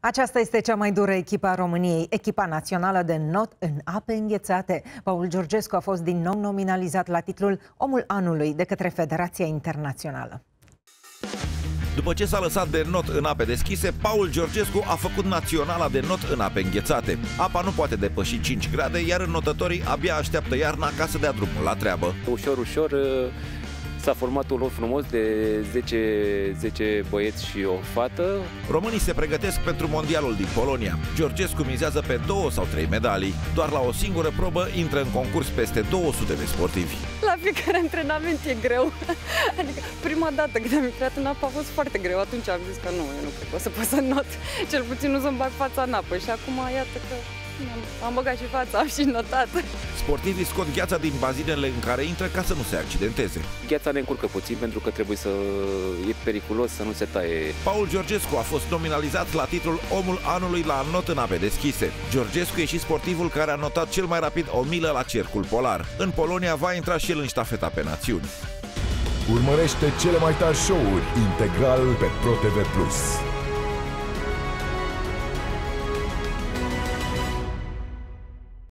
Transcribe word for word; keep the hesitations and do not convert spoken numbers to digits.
Aceasta este cea mai dură echipă a României, echipa națională de not în ape înghețate. Paul Georgescu a fost din nou nominalizat la titlul Omul Anului de către Federația Internațională. După ce s-a lăsat de not în ape deschise, Paul Georgescu a făcut naționala de not în ape înghețate. Apa nu poate depăși cinci grade, iar înnotătorii abia așteaptă iarna ca să dea drumul la treabă. Ușor, ușor s-a format un lot frumos de zece, zece băieți și o fată. Românii se pregătesc pentru mondialul din Polonia. Georgescu mizează pe două sau trei medalii. Doar la o singură probă intră în concurs peste două sute de sportivi. La fiecare antrenament e greu. Adică prima dată când am intrat în apă a fost foarte greu. Atunci am zis că nu, eu nu cred că o să pot să not. Cel puțin nu să-mi bag fața în apă. Și acum iată că am băgat și fața, am și notat. Sportivii scot gheața din bazinele în care intră ca să nu se accidenteze. Gheața ne încurcă puțin pentru că trebuie să... e periculos să nu se taie. Paul Georgescu a fost nominalizat la titlul Omul Anului la not în ape deschise. Georgescu e și sportivul care a notat cel mai rapid o milă la cercul polar. În Polonia va intra și el în ștafeta pe națiuni. Urmărește cele mai tari show-uri integral pe ProTV plus.